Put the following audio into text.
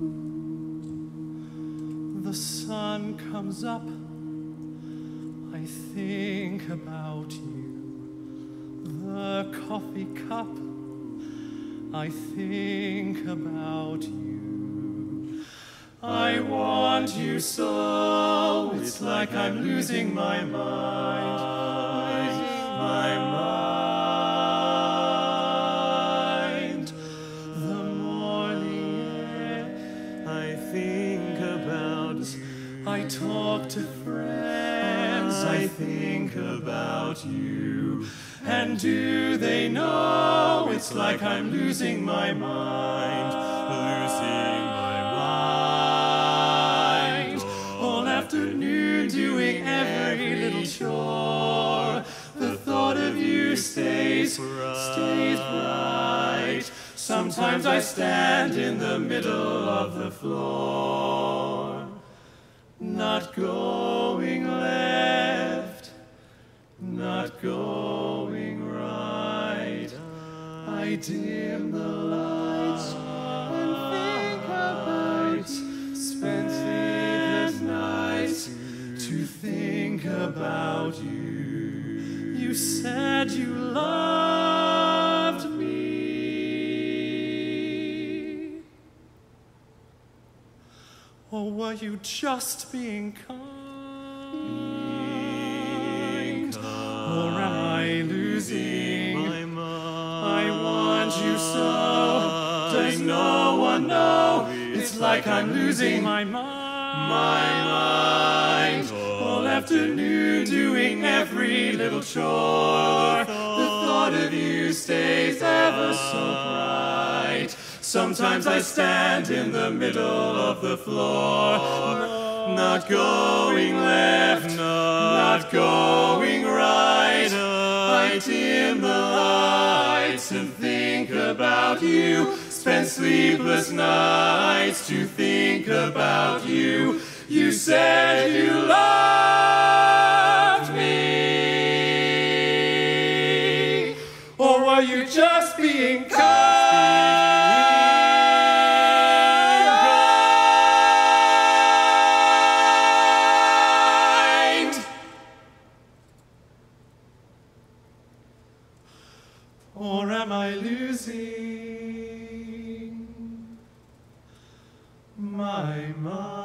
The sun comes up, I think about you. The coffee cup, I think about you. I want you so, it's like I'm losing my mind, my mind. The morning air, I think about you. I talk to friends, I think about you. And do they know it's like I'm losing my mind, losing my mind. All afternoon doing every little chore, the thought of you stays bright. Sometimes I stand in the middle of the floor, not going left, not going right. I dim the lights and think about, spend sleepless nights to think about you. You said you loved me. Or were you just being kind? Or am I losing my mind? I want you so. Does no one know? It's like I'm losing my mind. My mind. All afternoon doing every little chore. The thought of you stays ever so bright. Sometimes I stand in the middle of the floor, not going left, not going right. I dim the lights and think about you, spend sleepless nights to think about you. You said you loved me, or were you just being kind? Or am I losing my mind?